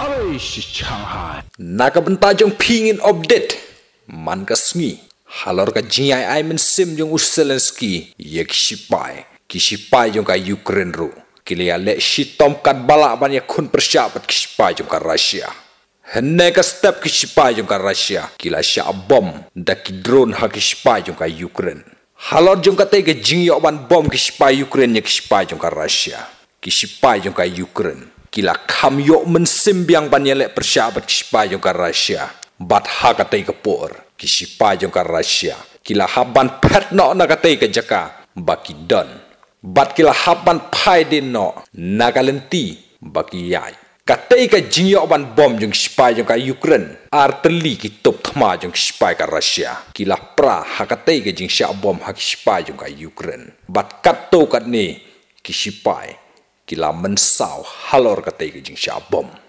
Nakabenta jong pingin update man ka sngi halor ka jiai mynsiem jong zelensky ye shipai jong ka Ukraine ru kilia le shitom kat bala ban ya kun persyabat shipai jong ka Russia henne ka step shipai jong ka Russia kila sya bom da ki drone ha shipai jong ka Ukraine halor jong ka te ka jingyo ban bom shipai Ukraine ye shipai jong ka Russia shipai jong ka Ukraine kila kam yo mynsiem biang ban ya le persyabat shipai jong ka Russia bat ha ka te ka por shipai jong ka Russia kila haban pet no na ka te ka jaka baki don bat kila haban pai din no nagalenti baki yai katei ka jingyo ban bom jong shipai jong ka Ukraine arteli ki top thma jong shipai ka Russia kila pra hakatei ka jing sha bom hak shipai jong ka Ukraine bat kat to kat ni ki shipai kila mensau halor katei ka jing sha bom